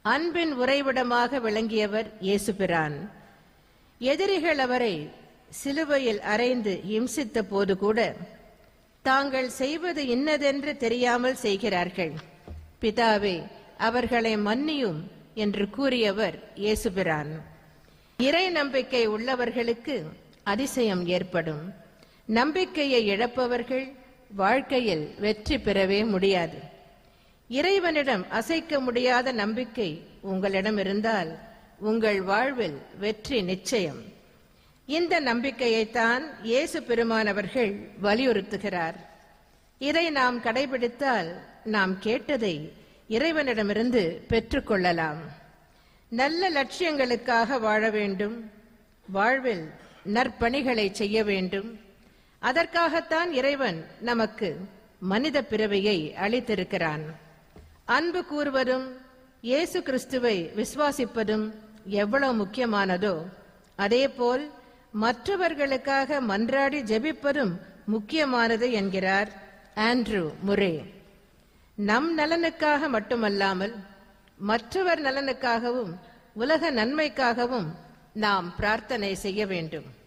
அன்பின் உறைவிடமாக விளங்கியவர் இயேசுபிரான். எதிரிகள் அவரை சிலுவையில் அறைந்து இம்சித்த போது கூட தாங்கள் செய்வது இன்னதென்று தெரியாமல் செய்கிறார்கள். பிதாவே, அவர்களை மன்னியும் என்று கூறியவர் இயேசுபிரான். இறை நம்பிக்கை உள்ளவர்களுக்கு அதிசயம் ஏற்படும். நம்பிக்கையை இழப்பவர்கள் வாழ்க்கையில் வெற்றி பெறவே முடியாது. இறைவனிடம் அசைக்க முடியாத நம்பிக்கை உங்களிடம் இருந்தால் உங்கள் வாழ்வில் வெற்றி நிச்சயம். இந்த நம்பிக்கையைத்தான் இயேசு பெருமானவர்கள் வலியுறுத்துகிறார். இதை நாம் கடைபிடித்தால் நாம் கேட்டதை இறைவனிடமிருந்து பெற்றுக்கொள்ளலாம். நல்ல லட்சியங்களுக்காக வாழ வேண்டும். வாழ்வில் நற்பணிகளை செய்ய வேண்டும். அதற்காகத்தான் இறைவன் நமக்கு மனித பிறவியை அளித்திருக்கிறான். அன்பு கூறுவதும் இயேசு கிறிஸ்துவை விசுவாசிப்பதும் எவ்வளவு முக்கியமானதோ அதேபோல் மற்றவர்களுக்காக மன்றாடி ஜெபிப்பதும் முக்கியமானது என்கிறார் ஆண்ட்ரூ முரே. நம் நலனுக்காக மட்டுமல்லாமல் மற்றவர் நலனுக்காகவும் உலக நன்மைக்காகவும் நாம் பிரார்த்தனை செய்ய வேண்டும்.